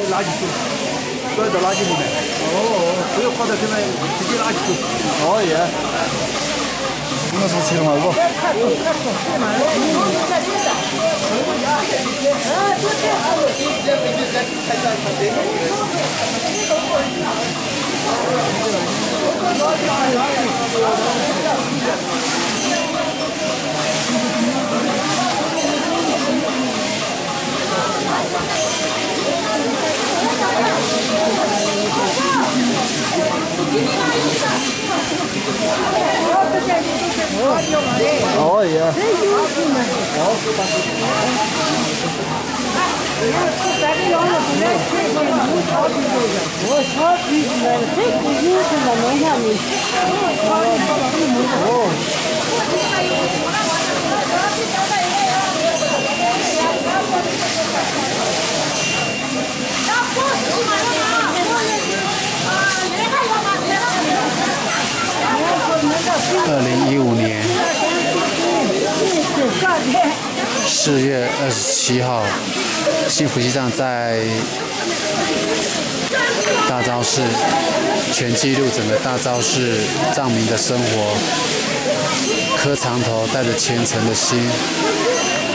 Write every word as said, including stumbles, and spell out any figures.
垃圾桶，摔到垃圾里面。哦，不要放在这边，直接垃圾桶。哦耶。이거 사치로 말고. Oh yeah. Oh. 二零一五年四月二十七号，幸福西藏在大昭寺全记录整个大昭寺藏民的生活，磕长头，带着虔诚的心。